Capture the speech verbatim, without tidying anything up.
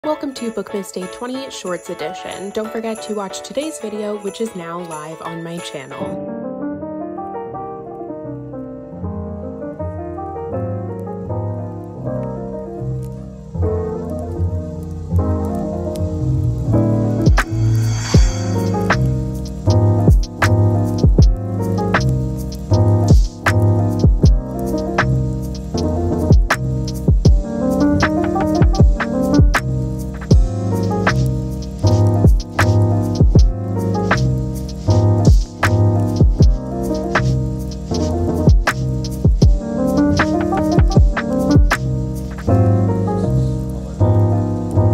Welcome to Bookmas Day twenty Shorts Edition. Don't forget to watch today's video, which is now live on my channel.